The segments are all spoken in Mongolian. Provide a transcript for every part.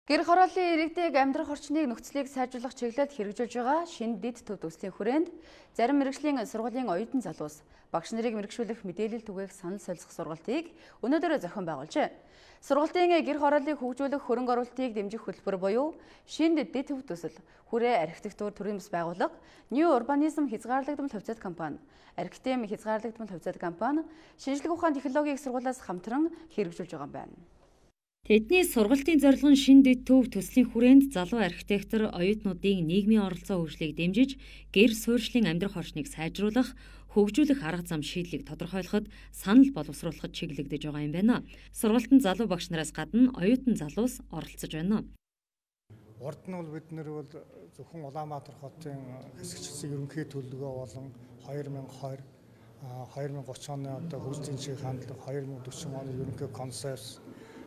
Гэр хорооллын иргэдэг амьдрах орчныг нөхцөлийг сайжруулах чиглэлд хэрэгжүүлж байгаа шинэ дэд төв төслийн хүрээнд зарим мэргэжлийн сургуулийн оюутан залуус багш нарыг мэргэжүүлэх мэдээлэл түгээх санал солилцох сургалтыг өнөөдөр зохион байгуулжээ. Сургалтын гэр хорооллыг хөгжүүлэх хөрөнгө оруулалтыг дэмжих хөтөлбөр буюу шинэ дэд төв төсөл хүрээ архитектур төрийн бас байгууллага New Urbanism хязгаарлагдмал хувьцаат компани, Архитем хязгаарлагдмал хувьцаат компани шинжлэх ухаан технологийн сургуулиас хамтран хэрэгжүүлж байгаа юм байна. Тэдний сургалтын зорилго нь шинэ дэд төв төслийн хүрээнд залуу архитектор оюутнуудын нийгмийн оролцоо хөгжлийг дэмжиж, гэр суурьшлийн амьдрах орчныг сайжруулах, хөгжүүлэх арга зам шийдлийг тодорхойлоход санал боловсруулахад чиглэгдэж байгаа юм байна. Сургалтанд залуу багш нараас гадна оюутан залуус оролцож байна. Урд нь бол бид нэр бол зөвхөн Улаанбаатар хотын хэсэгчсэн ерөнхий төлөвлөгөө болон 2020 2030 оны одоо хөгжлийн чиг хандлага 2040 оны ерөнхий концепц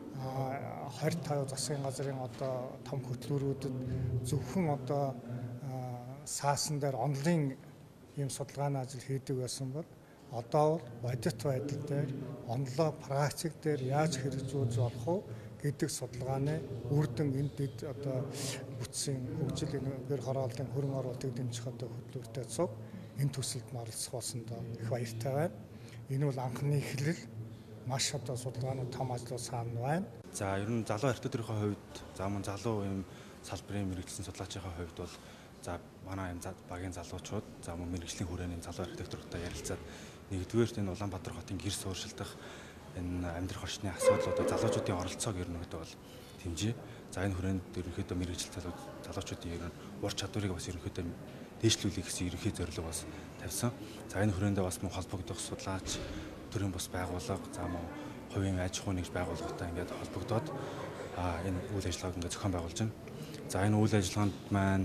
25 засгийн газрын одоо том хөтөлбөрүүдэд зөвхөн одоо саасан дээр онлын ийм судалгааны ажил хийдэг байсан бол одоо бол бодит байдал дээр онлоо практик дээр яаж хэрэгжүүлж болох вэ гэдэг судалгааны үр дүн энд бид одоо бүтсэн хөгжил гэр хорооллын хөрөнгө оруулалтыг дэмжих одоо хөтөлбөртэй цуг энэ төсөлд оролцох болсондоо их баяртай байна. Энэ бол анхны эхлэл. Маш одоо судалгааны том ажлууд саана байна. За ер нь залуу архитектурын хувьд за мөн залуу юм салбарын мэргэжлийн судлаачийн хувьд бол за манай энэ багийн залуучууд за мөн мэргэжлийн хүрээний залуу архитектуртай ярилцаад нэгдүгээрт энэ Улаанбаатар хотын гэр суурьшилдах энэ амьдрах орчны асуудлуудад залуучуудын оролцоог ер нь бол дэмжиж. За энэ хүрээнд ерөнхийдөө мэргэжил залуучуудын ер нь ур чадварыг бас ерөнхийдөө дээшлүүлэх гэсэн ерөнхий зорилго бас тавьсан. За энэ хүрээндээ бас мөн холбогдох судлаач төрийн бас байгууллага за мөн хувийн аж ахуйн нэгж байгууллагатай ингээд холбогдоод энэ үйл ажиллагааг ингээд зохион байгуулж байна. За энэ үйл ажиллагаанд маань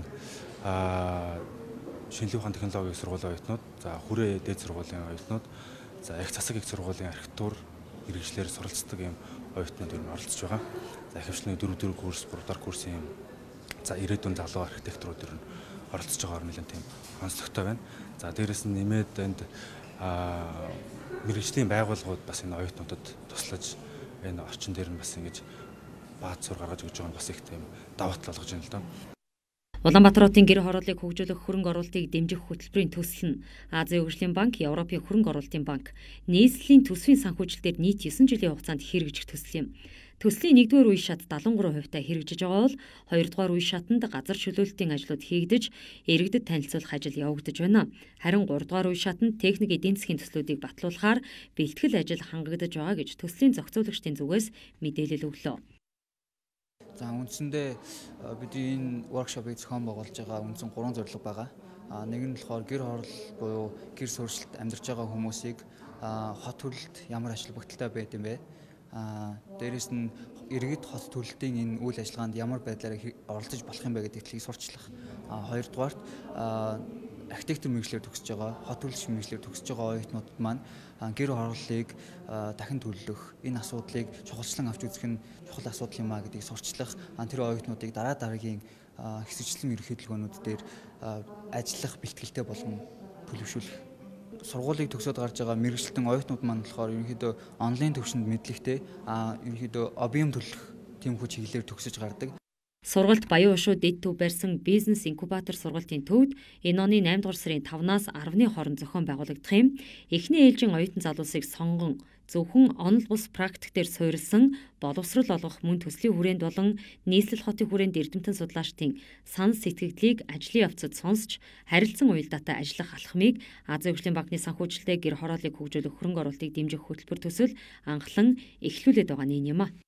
шинжлэх ухааны технологийн сургуулийн оюутнууд, за хүрээ дээд сургуулийн оюутнууд, за их засаг их сургуулийн архитектур мэргэжлэр суралцдаг юм оюутнууд ер нь оролцож байгаа. За ихэвчлэн 4 курс, 3 дахь курсын юм за ирээдүйн залуу архитекторууд ер нь оролцож байгаагаар нэлээд тийм онцлогтой байна. За дээрэс нь нэмээд энд мэргэжлийн байгууллагууд бас энэ оюутнуудад туслаж энэ орчин дээр нь бас ингэж бааз сур гаргаж өгч байгаа нь бас их тийм даваа тал болгож байна л да. Улаанбаатар хотын гэр хорооллыг хөгжүүлэх хөрөнгө оруулалтыг дэмжих хөтөлбөрийн төсөл нь Азийн хөгжлийн банк, Европын хөрөнгө оруулалтын банк, нийслэлийн төсвийн санхүүжилтээр нийт 9 жилийн хугацаанд хэрэгжих төсөл юм. Төслийн 1-р үе шат 73% хэрэгжиж байгаа бол 2-р үе шатанд газар чөлөөлөлтийн ажлууд хийгдэж, иргэдэд танилцуулах ажил явагдаж байна. Харин 3-р үе шатанд техник эдийн засгийн төслүүдийг батлуулахаар бэлтгэл ажил хангагдаж байгаа гэж төслийн зохицуулагчдын зүгээс мэдээлэл өглөө. За үндсэндээ бидний энэ воркшопыг зохион байгуулж байгаа үндсэн 3 зорилго байгаа. Нэг нь болохоор гэр хороол буюу гэр суурьшилт амьдарч байгаа хүмүүсийг хот төрөлд ямар ач холбогдолтой байд юм бэ? Дээрээс нь иргэд хот төрөлтийн энэ үйл ажиллагаанд ямар байдлаар оролцож болох юм бэ гэдгийг сурчлах. Хоёрдугаарт архитектур мэргэжлэр төгсөж байгаа, хот төрөлч мэргэжлэр төгсөж байгаа оюутнууд маань гэр хорооллыг дахин төлөвлөх, энэ асуудлыг чухалчлан авч үзэх нь чухал асуудал юм а гэдгийг сурчлах, тэр оюутнуудыг дараагийн хэсэгчлэн ерөнхийлөгөөнүүд дээр ажиллах бэлтгэлтэй болгон төлөвшүүлэх. Сургуулийг төгсөөд гарч байгаа мэргэжилтэн оюутнууд маань болохоор ерөнхийдөө онлайн төвшөнд мэдлэгтэй, ерөнхийдөө объем төлөх тийм хүч чиглэлээр төгсөж гардаг. Сургалт Баян Ушуу дэд төв барьсан бизнес инкубатор сургалтын төвд энэ оны 8 дугаар сарын 5-наас 10-ны хооронд зохион байгуулагдах юм. Эхний ээлжийн оюутан залуусыг сонгон зөвхөн онол бус практик дээр суурилсан боловсрол олгох мөн төслийн хүрээнд болон нийслэл хотын хүрээнд эрдэмтэн судлаачдын санал сэтгэгдлийг ажлын явцад сонсч харилцан уялдаатай ажиллах алхмыг Азийн хөгжлийн банкны санхүүжилтээр гэр хорооллыг хөгжүүлэх хөрөнгө оруулалтыг дэмжих хөтөлбөр төсөл анхлан эхлүүлээд байгаа нь юм а.